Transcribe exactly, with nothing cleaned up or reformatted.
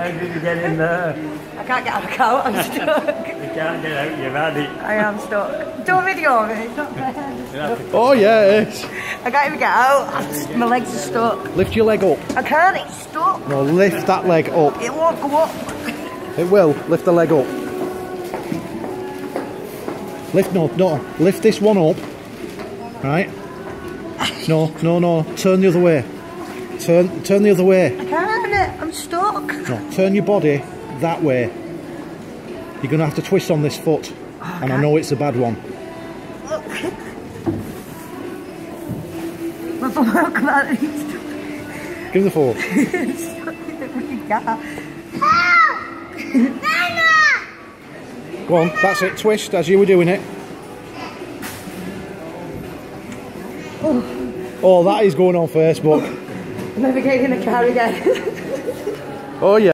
How did you get in there? I can't get out of the car, I'm stuck. You can't get out, you've had it. I am stuck. Do a video of it, it's not fair. Oh yeah, it is. I can't even get out, my legs are stuck. Lift your leg up. I can't, it's stuck. No, lift that leg up. It won't go up. It will. Lift the leg up. Lift, no, no. Lift this one up. Right? No, no, no. Turn the other way. Turn, turn the other way. I can't, I'm stuck. No, turn your body that way. You're going to have to twist on this foot. Oh, and I know it's a bad one. Look. My phone won't come out of these. Give him the phone. It's stuck in the freaking car. Go on, that's it. Twist as you were doing it. Oh, oh that is going on Facebook. I'm never getting in the car again. Oh yeah.